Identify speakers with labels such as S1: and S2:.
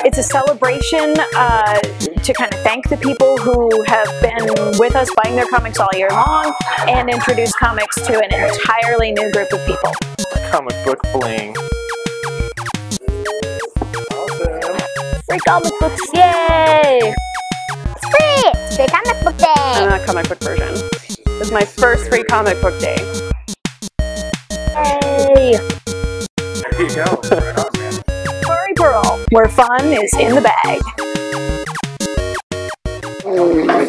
S1: It's a celebration to kind of thank the people who have been with us buying their comics all year long and introduce comics to an entirely new group of people.
S2: Comic book bling.
S1: Free comic books, yay!
S3: It's free! It's free comic book day!
S1: I'm not comic book version. This is my first free comic book day.
S3: Yay!
S2: There you go. Right on, man.
S1: Safari Pear, where fun is in the bag.